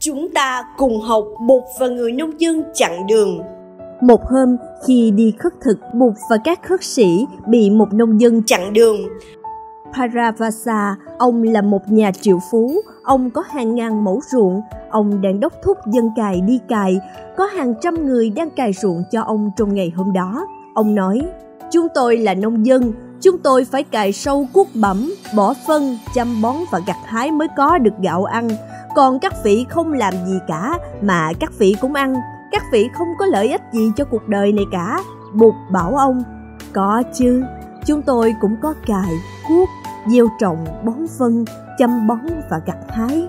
Chúng ta cùng học Bụt và người nông dân chặn đường. Một hôm, khi đi khất thực, Bụt và các khất sĩ bị một nông dân chặn đường. Paravasa, ông là một nhà triệu phú, ông có hàng ngàn mẫu ruộng, ông đang đốc thúc dân cày đi cày, có hàng trăm người đang cày ruộng cho ông trong ngày hôm đó. Ông nói, chúng tôi là nông dân, chúng tôi phải cày sâu cuốc bẩm, bỏ phân, chăm bón và gặt hái mới có được gạo ăn. Còn các vị không làm gì cả mà các vị cũng ăn, các vị không có lợi ích gì cho cuộc đời này cả. Bụt bảo ông, có chứ, chúng tôi cũng có cày, cuốc, gieo trồng, bón phân, chăm bón và gặt hái.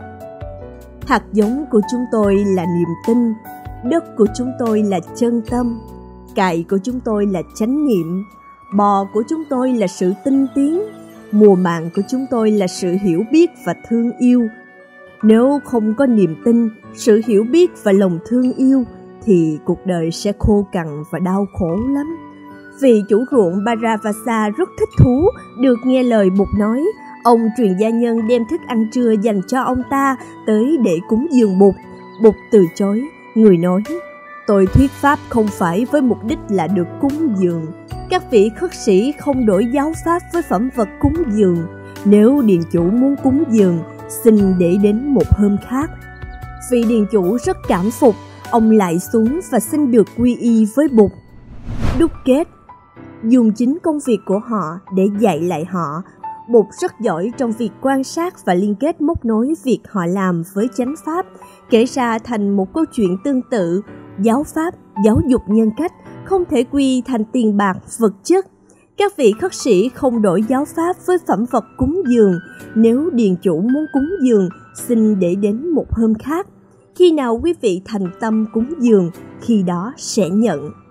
Hạt giống của chúng tôi là niềm tin, đất của chúng tôi là chân tâm, cày của chúng tôi là chánh niệm, bò của chúng tôi là sự tinh tiến, mùa màng của chúng tôi là sự hiểu biết và thương yêu. Nếu không có niềm tin, sự hiểu biết và lòng thương yêu thì cuộc đời sẽ khô cằn và đau khổ lắm. Vị chủ ruộng Paravasa rất thích thú được nghe lời Bụt nói. Ông truyền gia nhân đem thức ăn trưa dành cho ông ta tới để cúng dường Bụt. Bụt từ chối, người nói, tôi thuyết pháp không phải với mục đích là được cúng dường. Các vị khất sĩ không đổi giáo pháp với phẩm vật cúng dường. Nếu điền chủ muốn cúng dường, xin để đến một hôm khác. Vị điền chủ rất cảm phục, ông lại xuống và xin được quy y với Bụt. Đúc kết, dùng chính công việc của họ để dạy lại họ. Bụt rất giỏi trong việc quan sát và liên kết móc nối việc họ làm với chánh pháp, kể ra thành một câu chuyện tương tự. Giáo pháp, giáo dục nhân cách không thể quy thành tiền bạc, vật chất. Các vị khất sĩ không đổi giáo pháp với phẩm vật cúng dường. Nếu điền chủ muốn cúng dường, xin để đến một hôm khác. Khi nào quý vị thành tâm cúng dường, khi đó sẽ nhận.